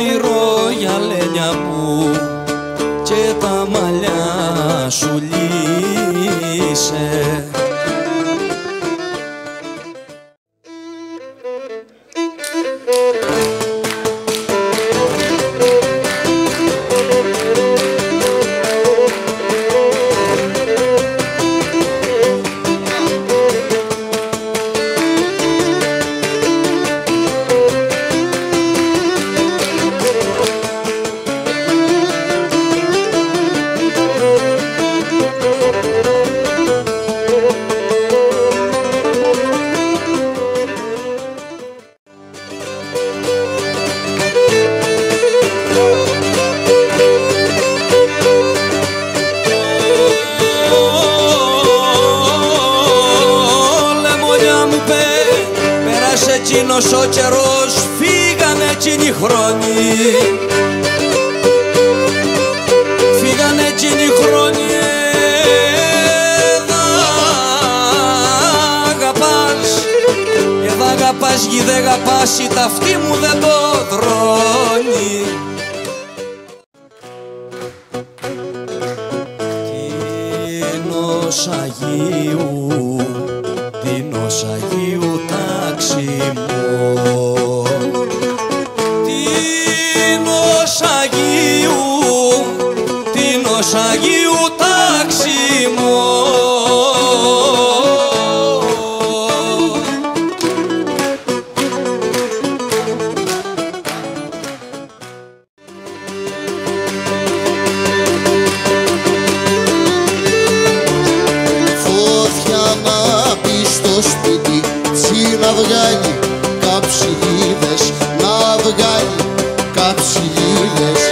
μυρογιαλένια μου και τα μαλλιά σου λύσε. Εκείνος ο καιρός, φύγανε εκείνοι οι χρόνοι, φύγανε εκείνοι οι χρόνοι. Εδα αγαπάς, εδα αγαπάς, γη δε αγαπάς, η ταυτή μου δεν το τρώνει. Τίνος Αγίου, Τίνος Αγίου τάξιμο, Τίνος Αγίου, Τίνος Αγίου τάξιμο. Να βγάλει καψιλίδες, να βγάλει καψιλίδες.